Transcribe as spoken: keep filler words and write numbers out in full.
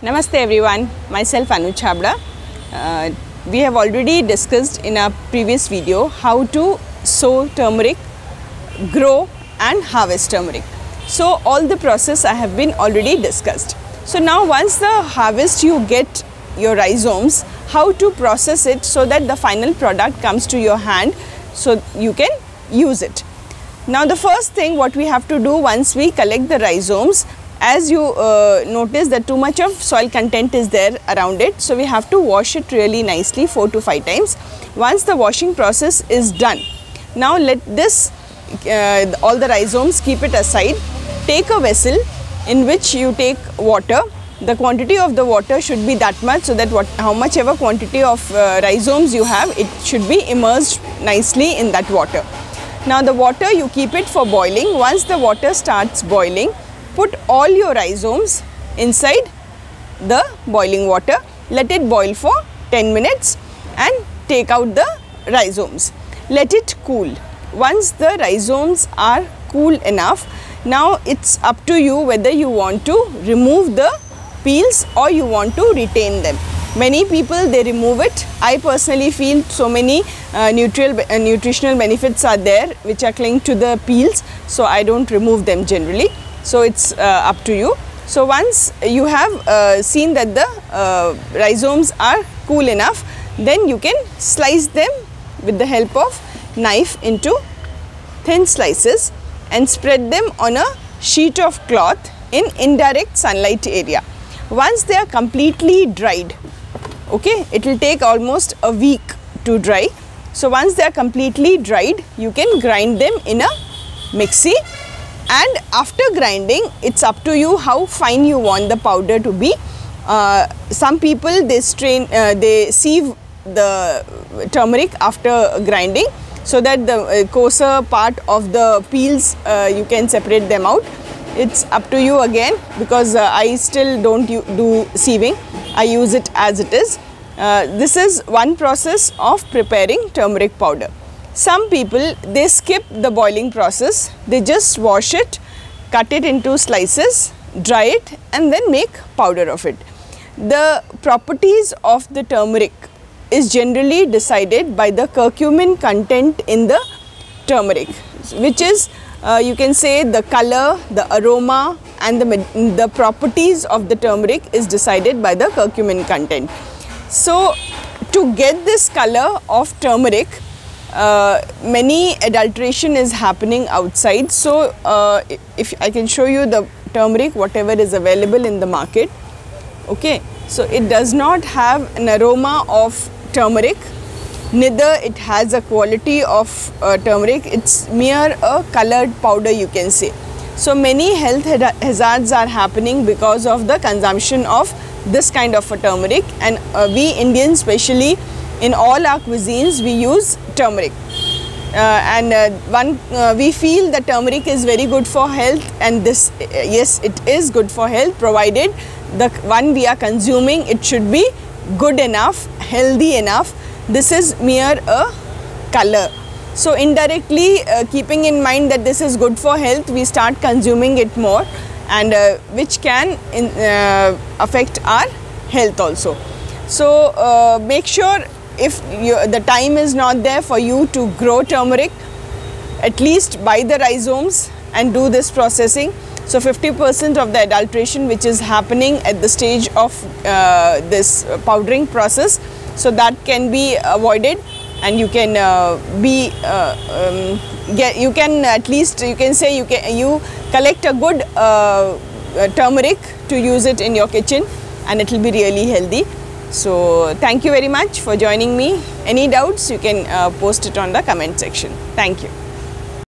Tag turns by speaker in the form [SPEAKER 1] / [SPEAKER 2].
[SPEAKER 1] Namaste everyone, myself Anu Chabda. Uh, we have already discussed in our previous video how to sow turmeric, grow and harvest turmeric. So all the process I have been already discussed. So now once the harvest you get your rhizomes, how to process it so that the final product comes to your hand so you can use it. Now the first thing what we have to do once we collect the rhizomes, as you uh, notice that too much of soil content is there around it, so we have to wash it really nicely four to five times. Once the washing process is done, now let this uh, all the rhizomes, keep it aside. Take a vessel in which you take water. The quantity of the water should be that much so that what how much ever quantity of uh, rhizomes you have, it should be immersed nicely in that water. Now the water you keep it for boiling. Once the water starts boiling, put all your rhizomes inside the boiling water. Let it boil for ten minutes and take out the rhizomes. Let it cool. Once the rhizomes are cool enough, now it's up to you whether you want to remove the peels or you want to retain them. Many people, they remove it. I personally feel so many uh, nutritional, uh, nutritional benefits are there which are linked to the peels, so I don't remove them generally. So it's uh, up to you. So once you have uh, seen that the uh, rhizomes are cool enough, then you can slice them with the help of knife into thin slices and spread them on a sheet of cloth in indirect sunlight area. Once they are completely dried, okay, it will take almost a week to dry. So once they are completely dried, you can grind them in a mixie. And after grinding, it's up to you how fine you want the powder to be. Uh, some people, they strain, uh, they sieve the turmeric after grinding so that the uh, coarser part of the peels, uh, you can separate them out. It's up to you again, because uh, I still don't do sieving. I use it as it is. Uh, this is one process of preparing turmeric powder. Some people, they skip the boiling process. They just wash it, cut it into slices, dry it and then make powder of it. The properties of the turmeric is generally decided by the curcumin content in the turmeric, which is uh, you can say the color, the aroma and the, the properties of the turmeric is decided by the curcumin content. So to get this color of turmeric, Uh, many adulteration is happening outside. So uh, if I can show you the turmeric, whatever is available in the market, okay, so it does not have an aroma of turmeric, neither it has a quality of uh, turmeric. It's mere a colored powder, you can say. So many health hazards are happening because of the consumption of this kind of a turmeric, and uh, we Indians, especially in all our cuisines, we use turmeric, uh, and uh, one uh, we feel that turmeric is very good for health, and this uh, yes, it is good for health, provided the one we are consuming, it should be good enough, healthy enough. This is mere a color. So indirectly, uh, keeping in mind that this is good for health, we start consuming it more, and uh, which can in, uh, affect our health also. So uh, make sure, if you, the time is not there for you to grow turmeric, at least buy the rhizomes and do this processing. So fifty percent of the adulteration which is happening at the stage of uh, this powdering process, so that can be avoided, and you can uh, be uh, um, get you can at least you can say you can you collect a good uh, turmeric to use it in your kitchen, and it will be really healthy. So thank you very much for joining me. Any doubts, you can uh, post it on the comment section. Thank you.